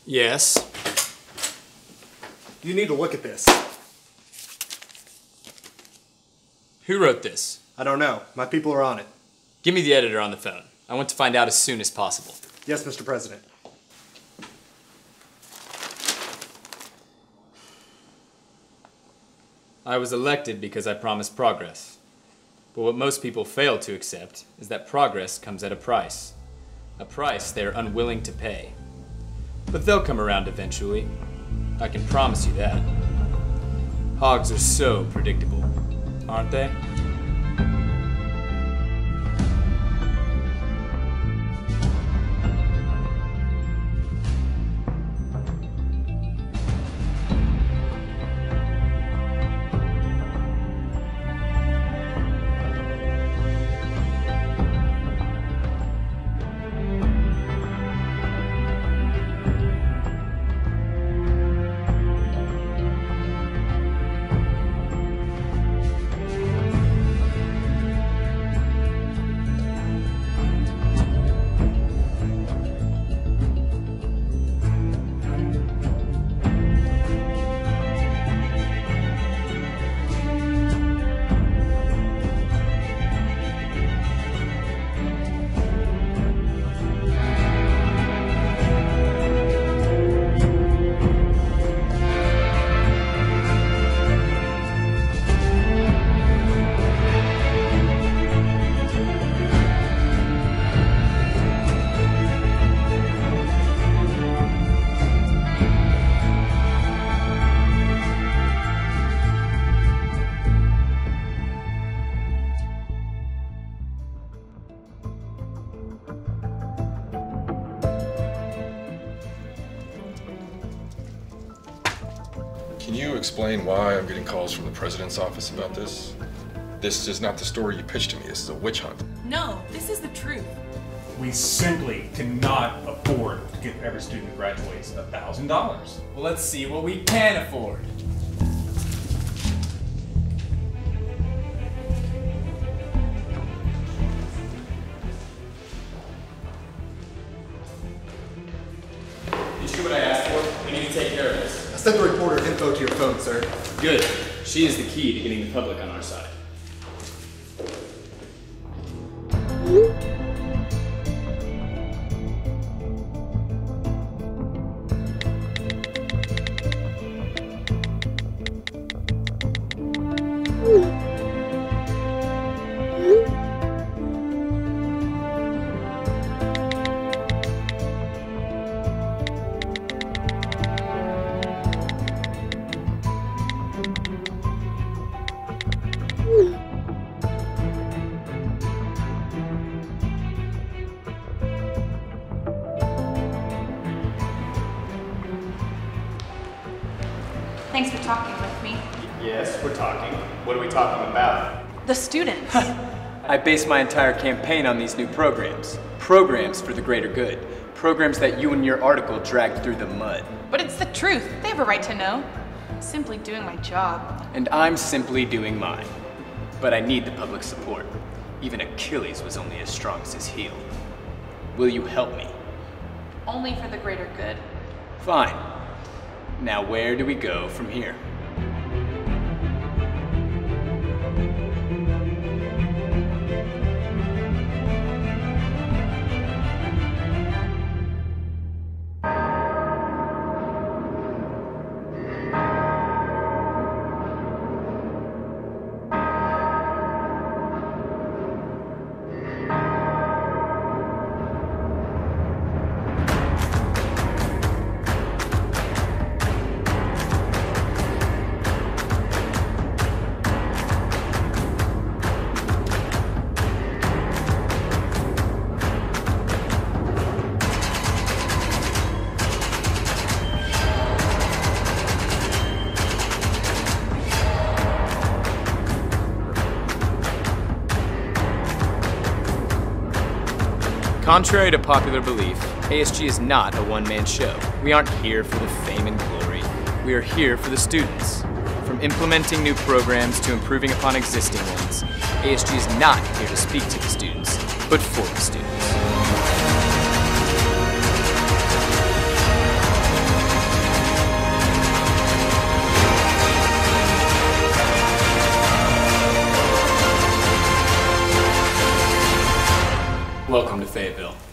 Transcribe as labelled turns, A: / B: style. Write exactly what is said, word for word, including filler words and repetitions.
A: Yes.
B: You need to look at this.
A: Who wrote this?
B: I don't know. My people are on it.
A: Give me the editor on the phone. I want to find out as soon as possible.
B: Yes, Mister President.
A: I was elected because I promised progress. But what most people fail to accept is that progress comes at a price. A price they're unwilling to pay. But they'll come around eventually. I can promise you that. Hogs are so predictable, aren't they?
C: Can you explain why I'm getting calls from the president's office about this? This is not the story you pitched to me. This is a witch hunt.
D: No, this is the truth.
E: We simply cannot afford to give every student who graduates a thousand dollars.
A: Well, let's see what we can afford. You sure what I asked for? We need to take care of this.
B: I sent the reporter info to your phone, sir.
A: Good. She is the key to getting the public on our side.
D: Thanks for talking with me.
A: Yes, we're talking. What are we talking about?
D: The students.
F: I base my entire campaign on these new programs. Programs for the greater good. Programs that you and your article dragged through the mud.
D: But it's the truth. They have a right to know. I'm simply doing my job.
F: And I'm simply doing mine. But I need the public support. Even Achilles was only as strong as his heel. Will you help me?
D: Only for the greater good.
F: Fine. Now where do we go from here?
A: Contrary to popular belief, A S G is not a one-man show. We aren't here for the fame and glory. We are here for the students. From implementing new programs to improving upon existing ones, A S G is not here to speak to the students, but for the students. Welcome to Fayetteville.